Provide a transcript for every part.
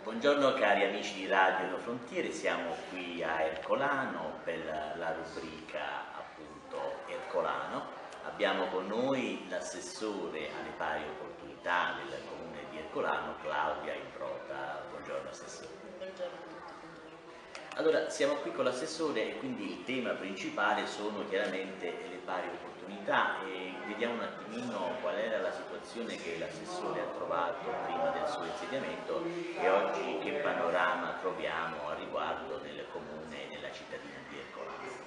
Buongiorno cari amici di Radio No Frontiere, siamo qui a Ercolano per la rubrica appunto Ercolano. Abbiamo con noi l'assessore alle pari opportunità del comune di Ercolano, Claudia Improta. Buongiorno assessore. Buongiorno. Allora, siamo qui con l'assessore e quindi il tema principale sono chiaramente le pari opportunità e vediamo un attimino qual era la situazione che l'assessore ha trovato prima del suo insediamento e oggi che panorama troviamo a riguardo nel comune e nella cittadina di Ercolano.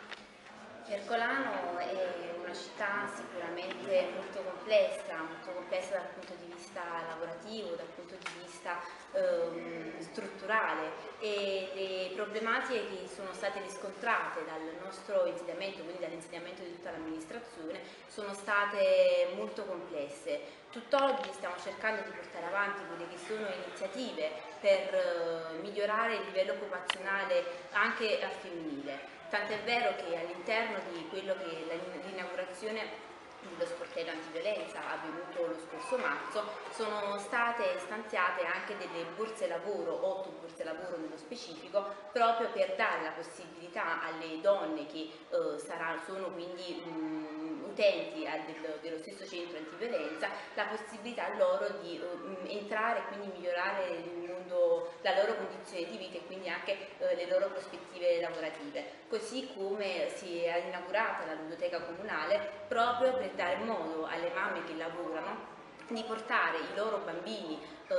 Ercolano è una città sicuramente molto complessa dal punto di vista lavorativo, dal punto di vista strutturale, e le problematiche che sono state riscontrate dal nostro insediamento, quindi dall'insediamento di tutta l'amministrazione, sono state molto complesse. Tutt'oggi stiamo cercando di portare avanti quelle che sono iniziative per migliorare il livello occupazionale anche al femminile. Tant'è vero che all'interno di quello che è l'inaugurazione dello sportello antiviolenza avvenuto lo scorso marzo sono state stanziate anche delle borse lavoro, 8 borse lavoro nello specifico, proprio per dare la possibilità alle donne che sono quindi utenti dello stesso centro antiviolenza, la possibilità loro di entrare e quindi migliorare il mondo, la loro condizione di vita e quindi anche le loro prospettive lavorative. Così come si è inaugurata la ludoteca comunale proprio per dare modo alle mamme che lavorano di portare i loro bambini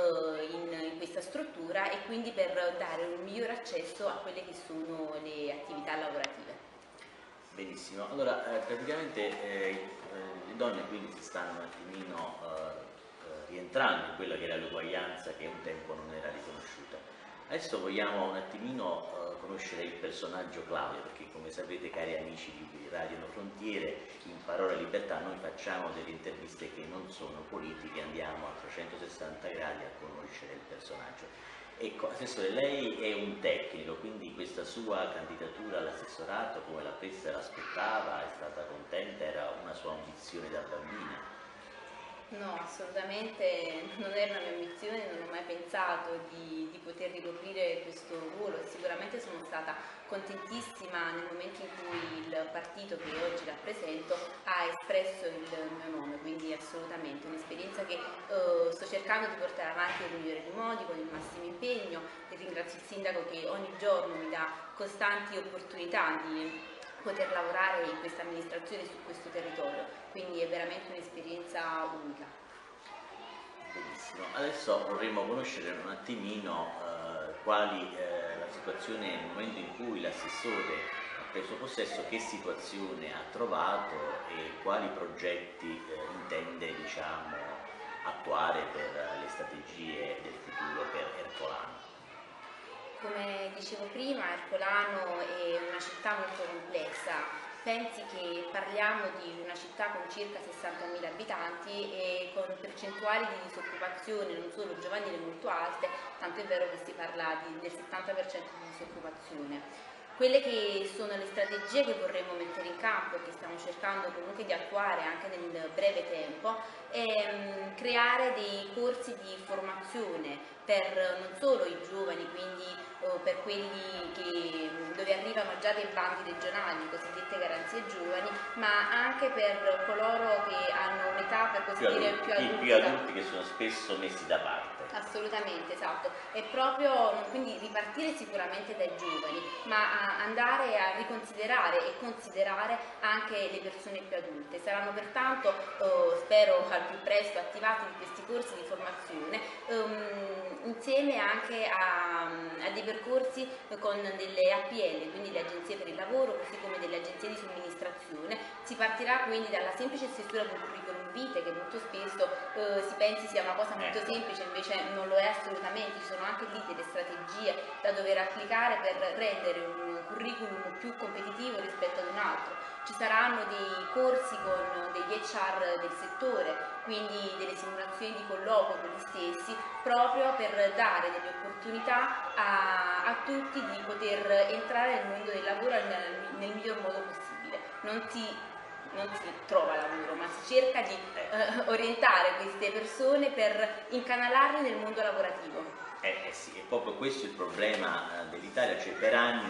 in questa struttura e quindi per dare un miglior accesso a quelle che sono le attività lavorative. Benissimo, allora praticamente le donne quindi si stanno un attimino rientrando in quella che era l'uguaglianza che un tempo non era riconosciuta. Adesso vogliamo un attimino conoscere il personaggio Claudia, perché come sapete cari amici di Radio No Frontiere, in Parola Libertà noi facciamo delle interviste che non sono politiche, andiamo a 360 gradi a conoscere il personaggio. Ecco, assessore, lei è un tecnico, quindi questa sua candidatura all'assessorato come l'ha presa, l'aspettava, è stata contenta, era una sua ambizione da bambina? No, assolutamente non era una mia ambizione, non ho mai pensato di poter ricoprire questo ruolo e sicuramente sono stata contentissima nel momento in cui il partito che oggi rappresento ha espresso il mio nome, quindi assolutamente un'esperienza che sto cercando di portare avanti nel migliore dei modi, con il massimo impegno, e ringrazio il sindaco che ogni giorno mi dà costanti opportunità di poter lavorare in questa amministrazione su questo territorio, quindi è veramente un'esperienza unica. Benissimo, adesso vorremmo conoscere un attimino quali la situazione nel momento in cui l'assessore ha preso possesso, che situazione ha trovato e quali progetti intende diciamo, attuare per le strategie del futuro per Ercolano. Come dicevo prima, Ercolano è una città molto complessa. Pensi che parliamo di una città con circa 60.000 abitanti e con percentuali di disoccupazione non solo giovanile molto alte, tanto è vero che si parla del 70% di disoccupazione. Quelle che sono le strategie che vorremmo mettere in campo e che stiamo cercando comunque di attuare anche nel breve tempo è creare dei corsi di formazione per non solo i giovani, quindi per quelli dove arrivano già dei bandi regionali, cosiddette garanzie giovani, ma anche per coloro che hanno un'età per così dire più adulti che sono spesso messi da parte. Assolutamente, esatto. È proprio quindi ripartire sicuramente dai giovani, ma andare a riconsiderare e considerare anche le persone più adulte. Saranno pertanto, spero al più presto, attivati questi corsi di formazione insieme anche a dei percorsi con delle APL, quindi le agenzie per il lavoro, così come delle agenzie di somministrazione. Si partirà quindi dalla semplice stesura del curriculum vitae, che molto spesso si pensi sia una cosa molto semplice, invece non lo è assolutamente. Ci sono anche lì delle strategie da dover applicare per rendere un curriculum più competitivo rispetto ad un altro. Ci saranno dei corsi con degli HR del settore, quindi delle simulazioni di colloquio con gli stessi, proprio per dare delle opportunità a tutti di poter entrare nel mondo del lavoro nel miglior modo possibile. Non si trova lavoro, ma si cerca di orientare queste persone per incanalarle nel mondo lavorativo. Sì, è proprio questo il problema dell'Italia, cioè per anni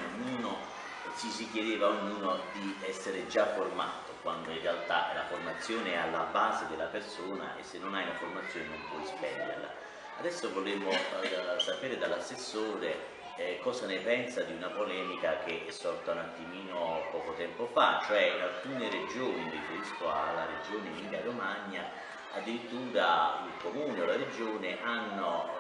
si chiedeva a ognuno di essere già formato, quando in realtà la formazione è alla base della persona e se non hai una formazione non puoi spegnerla. Adesso volevo sapere dall'assessore cosa ne pensa di una polemica che è sorta un attimino poco tempo fa, cioè in alcune regioni, mi riferisco alla regione Emilia-Romagna, addirittura il comune o la regione hanno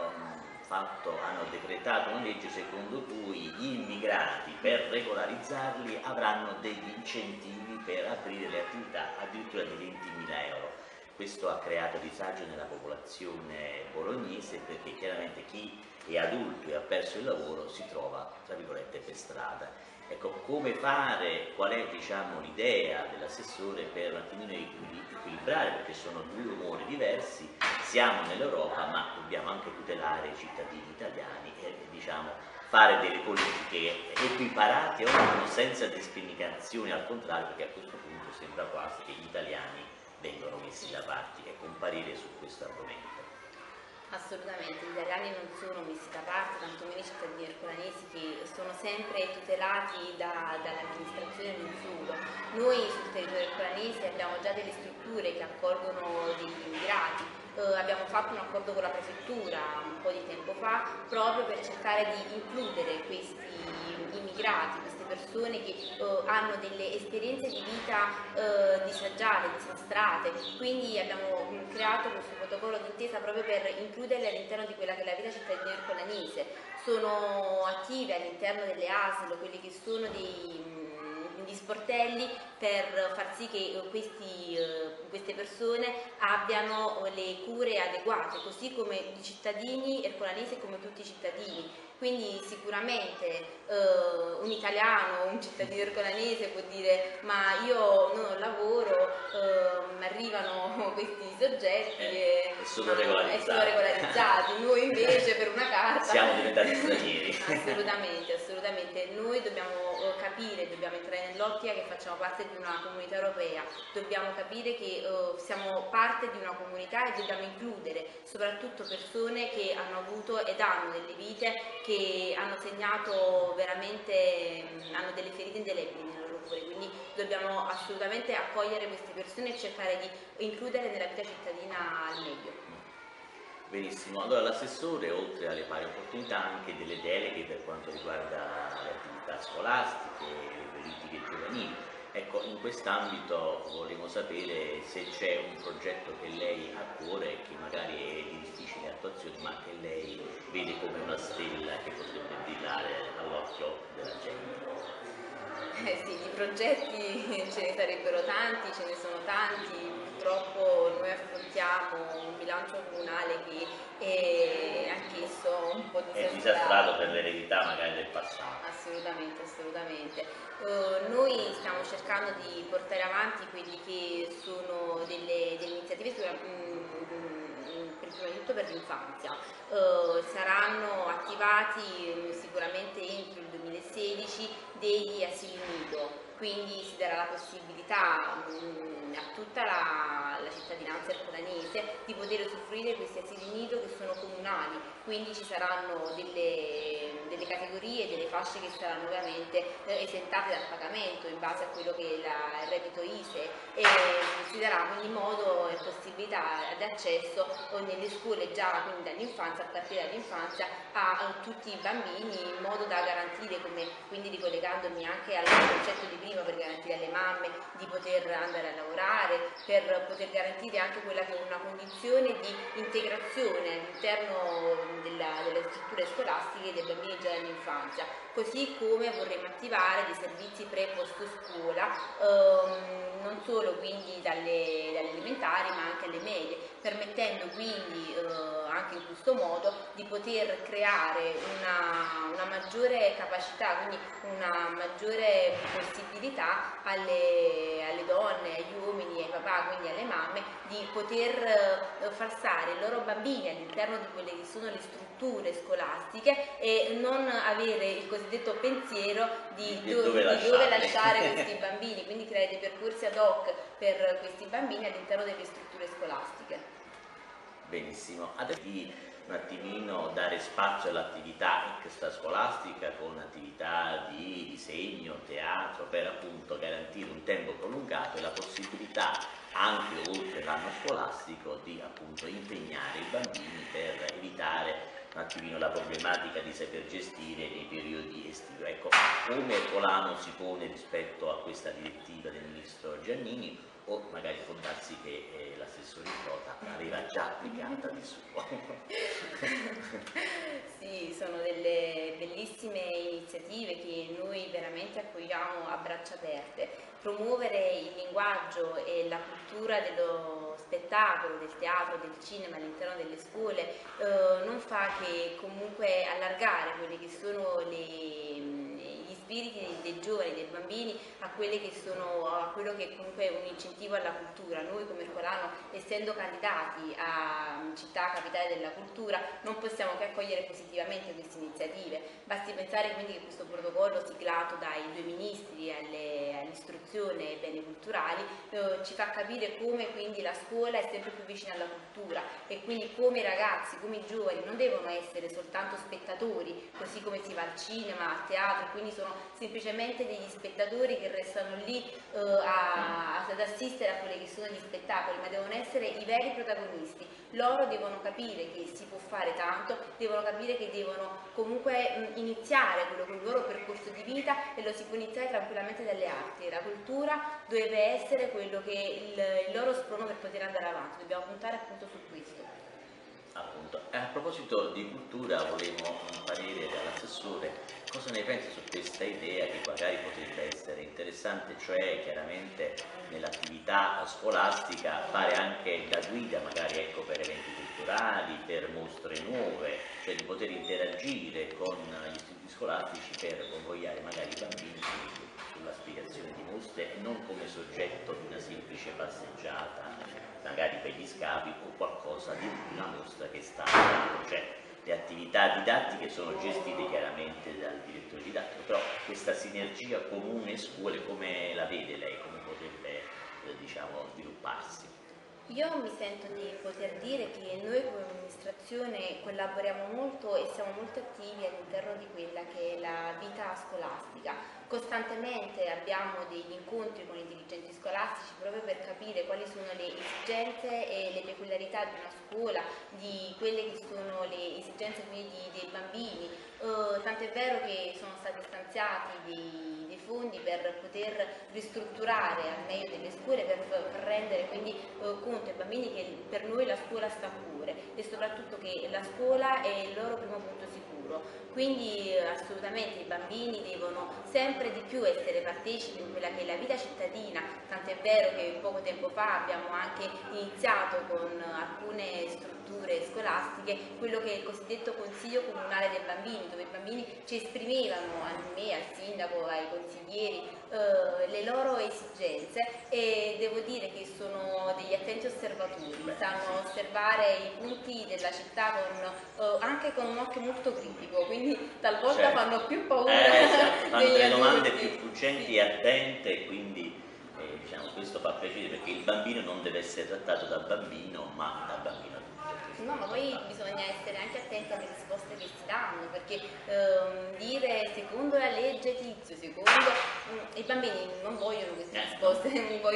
decretato una legge secondo cui gli immigrati per regolarizzarli avranno degli incentivi per aprire le attività addirittura di 20.000 euro. Questo ha creato disagio nella popolazione bolognese perché chiaramente chi è adulto e ha perso il lavoro si trova, tra virgolette, per strada. Ecco, come fare, qual è l'idea dell'assessore per un attimino equilibrare, perché sono due umori diversi, siamo nell'Europa ma dobbiamo anche tutelare i cittadini italiani e fare delle politiche equiparate ognuno senza discriminazioni, al contrario, perché a questo punto sembra quasi che gli italiani vengono messi da parte e comparire su questo argomento. Assolutamente, gli italiani non sono messi da parte, tantomeno i cittadini ercolanesi che sono sempre tutelati dall'amministrazione non solo. Noi sul territorio ercolanese abbiamo già delle strutture che accolgono degli immigrati, abbiamo fatto un accordo con la prefettura un po' di tempo fa proprio per cercare di includere questi immigrati, queste persone che hanno delle esperienze di vita disagiate, disastrate, quindi abbiamo creato questo protocollo d'intesa proprio per includerle all'interno di quella che è la vita cittadina ercolanese. Sono attive all'interno delle ASL, quelli che sono degli sportelli per far sì che queste persone abbiano le cure adeguate, così come i cittadini ercolanesi e come tutti i cittadini. Quindi sicuramente un italiano, un cittadino ercolanese può dire ma io non ho lavoro, mi arrivano questi soggetti e sono regolarizzati. Noi invece per una carta siamo diventati stranieri. Assolutamente, noi dobbiamo capire, dobbiamo entrare nell'ottica che facciamo parte di una comunità europea, dobbiamo capire che siamo parte di una comunità e dobbiamo includere soprattutto persone che hanno avuto ed hanno delle vite che hanno segnato veramente, hanno delle ferite indelebili nel loro cuore, quindi dobbiamo assolutamente accogliere queste persone e cercare di includerle nella vita cittadina al meglio. Benissimo, allora l'assessore oltre alle pari opportunità ha anche delle deleghe per quanto riguarda le attività scolastiche, le politiche giovanili. Ecco, in quest'ambito volevo sapere se c'è un progetto che lei ha a cuore, che magari è di difficile attuazione, ma che lei vede come una stella che potrebbe brillare all'occhio della gente. Sì, di progetti ce ne sarebbero tanti, ce ne sono tanti, purtroppo noi affrontiamo un bilancio comunale che è anch'esso un po' disastrato per l'eredità magari del passato. Assolutamente. Noi stiamo cercando di portare avanti quelli che sono delle iniziative prima di tutto per l'infanzia. Saranno attivati sicuramente entro il 2016 degli asili nido, quindi si darà la possibilità a tutta la cittadinanza ercolanese di poter usufruire di questi asili nido che sono comunali, quindi ci saranno delle categorie, delle fasce che saranno ovviamente esentate dal pagamento in base a quello che è il reddito ISEE e si darà quindi modo e possibilità di accesso nelle scuole già quindi dall'infanzia, a partire dall'infanzia a tutti i bambini in modo da garantire, quindi ricollegandomi anche al concetto di prima, per garantire alle mamme di poter andare a lavorare, per poter garantire anche quella che è una condizione di integrazione all'interno delle strutture scolastiche dei bambini già dall'infanzia, così come vorremmo attivare dei servizi pre e post scuola, non solo quindi dalle elementari ma anche alle medie, permettendo quindi anche in questo modo di poter creare una maggiore capacità, quindi una maggiore possibilità alle donne, agli uomini, ai papà, quindi alle mamme, di poter far stare i loro bambini all'interno di quelle che sono le strutture scolastiche e non avere il cosiddetto pensiero di dove lasciare questi bambini, quindi creare dei percorsi ad hoc per questi bambini all'interno delle strutture scolastiche. Benissimo, adesso di un attimino dare spazio all'attività extrascolastica con attività di disegno, teatro, per appunto garantire un tempo prolungato e la possibilità anche oltre l'anno scolastico di appunto impegnare i bambini per evitare un attimino la problematica di saper gestire nei periodi estivi. Ecco, come Polano si pone rispetto a questa direttiva del ministro Giannini, o magari può darsi che l'assessore Trota l'aveva già applicata di suo. Sì, sono delle bellissime iniziative che noi veramente accogliamo a braccia aperte. Promuovere il linguaggio e la cultura dello spettacolo, del teatro, del cinema all'interno delle scuole non fa che comunque allargare quelli che sono gli spiriti dei giovani, dei bambini a quello che è comunque un incentivo alla cultura. Noi come Ercolano, essendo candidati a città capitale della cultura, non possiamo che accogliere positivamente queste iniziative. Basti pensare quindi che questo protocollo siglato dai due ministri all'istruzione e ai beni culturali ci fa capire come quindi la scuola è sempre più vicina alla cultura e quindi come i ragazzi, come i giovani non devono essere soltanto spettatori, così come si va al cinema, al teatro, quindi sono semplicemente degli spettatori che restano lì ad assistere a quelli che sono gli spettacoli, ma devono essere i veri protagonisti. Loro devono capire che si può fare tanto, devono capire che devono comunque iniziare quello con il loro percorso di vita, e lo si può iniziare tranquillamente dalle arti. La cultura deve essere quello che è il loro sprono per poter andare avanti, dobbiamo puntare appunto su questo. Appunto. A proposito di cultura, volevo un parere dall'assessore. Cosa ne pensi su questa idea che magari potrebbe essere interessante, cioè chiaramente nell'attività scolastica fare anche da guida, magari ecco, per eventi culturali, per mostre nuove, cioè di poter interagire con gli istituti scolastici per convogliare magari i bambini sulla spiegazione di mostre e non come soggetto di una semplice passeggiata, magari per gli scavi o qualcosa di una mostra che sta andando, cioè le attività didattiche sono gestite chiaramente dal direttore didattico, però questa sinergia comune scuole come la vede lei, come potrebbe diciamo svilupparsi? Io mi sento di poter dire che noi come amministrazione collaboriamo molto e siamo molto attivi all'interno di quella che è la vita scolastica. Costantemente abbiamo degli incontri con i dirigenti scolastici proprio per capire quali sono le esigenze e le peculiarità di una scuola, di quelle che sono le esigenze quindi dei bambini. Tant'è vero che sono stati stanziati dei fondi per poter ristrutturare al meglio delle scuole, per rendere quindi conto ai bambini che per noi la scuola sta a cuore e soprattutto che la scuola è il loro primo punto sicuro. Quindi assolutamente i bambini devono sempre di più essere partecipi in quella che è la vita cittadina, tant'è vero che poco tempo fa abbiamo anche iniziato con alcune strutture scolastiche quello che è il cosiddetto Consiglio Comunale dei Bambini, dove i bambini ci esprimevano, a me, al sindaco, ai consiglieri, le loro esigenze, e devo dire che sono degli attenti osservatori, sanno osservare i punti della città anche con un occhio molto critico, quindi talvolta certo. Fanno più paura fanno delle domande adulti. più fuggenti e attente, e quindi diciamo, questo fa piacere perché il bambino non deve essere trattato da bambino ma da bambino adulto. No, ma poi bisogna essere anche attenti alle risposte che si danno, perché dire secondo la legge tizio, i bambini non vogliono queste risposte,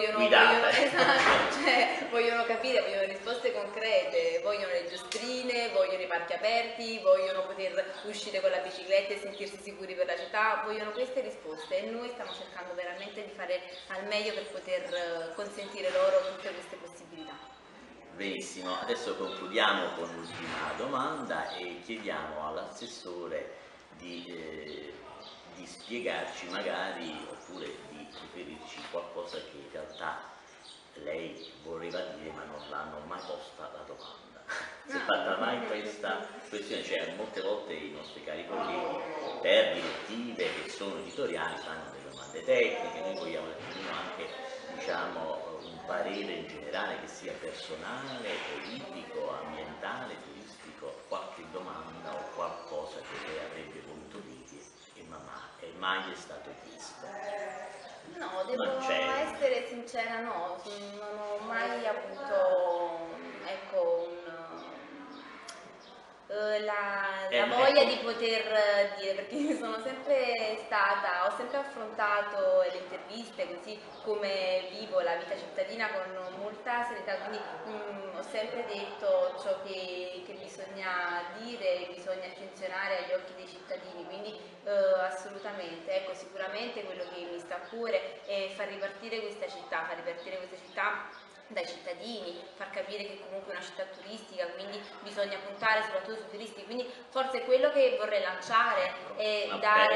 vogliono capire, vogliono risposte concrete, vogliono le giostrine, vogliono i parchi aperti, vogliono poter uscire con la bicicletta e sentirsi sicuri per la città, vogliono queste risposte, e noi stiamo cercando veramente di fare al meglio per poter consentire loro tutte queste possibilità. Benissimo, adesso concludiamo con l'ultima domanda e chiediamo all'assessore di spiegarci magari, oppure di riferirci qualcosa che in realtà lei voleva dire ma non l'hanno mai posta la domanda. Si è fatta mai questa questione? Cioè molte volte i nostri cari colleghi per direttive che sono editoriali fanno delle domande tecniche, noi vogliamo anche diciamo un parere in generale che sia personale, politico, ambientale, turistico, qualche domanda o qualcosa che lei avrebbe voluto dire e mai è stato chiesto. No, devo essere sincera, no, non ho mai avuto ecco, la voglia di poter dire, perché sono sempre stata, ho sempre affrontato le interviste così come vivo la vita cittadina con molta serietà, quindi ho sempre detto ciò che bisogna dire, bisogna attenzionare agli occhi dei cittadini, quindi assolutamente, ecco, sicuramente quello che mi sta a cuore è far ripartire questa città dai cittadini, far capire che comunque è una città turistica, quindi bisogna puntare soprattutto sui turisti, quindi forse quello che vorrei lanciare è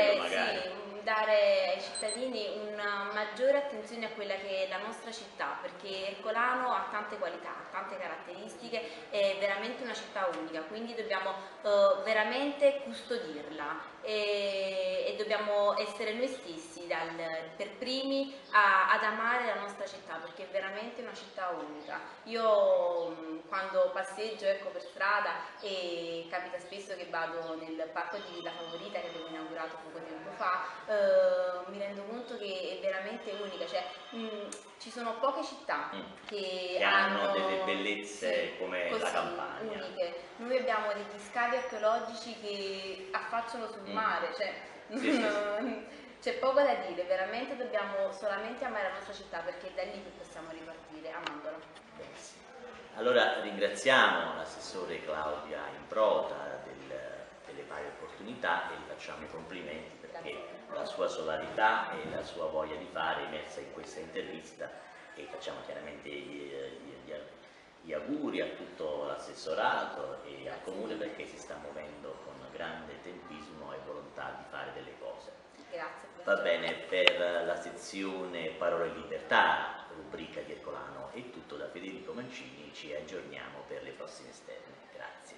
dare ai cittadini una maggiore attenzione a quella che è la nostra città, perché Ercolano ha tante qualità, ha tante caratteristiche, è veramente una città unica, quindi dobbiamo veramente custodirla e dobbiamo essere noi stessi per primi ad amare la nostra città, perché è veramente una città unica. Io quando passeggio, ecco, per strada, e capita spesso che vado nel parco di Villa Favorita che abbiamo inaugurato poco tempo fa, mi rendo conto che è veramente unica, cioè ci sono poche città che hanno delle bellezze come così, la Campania, uniche. Noi abbiamo degli scavi archeologici che affacciano sul mare, cioè c'è poco da dire, veramente dobbiamo solamente amare la nostra città, perché è da lì che possiamo ripartire, amandola. Benissimo. Allora ringraziamo l'assessore Claudia Improta delle pari opportunità e gli facciamo i complimenti perché la sua solarità e la sua voglia di fare è emersa in questa intervista, e facciamo chiaramente gli auguri a tutto l'assessorato e al Comune, perché si sta muovendo con grande tempismo e volontà di fare delle cose. Grazie. Va bene, per la sezione Parole e Libertà, rubrica di Ercolano, è tutto da Federico Mancini, ci aggiorniamo per le prossime esterne. Grazie.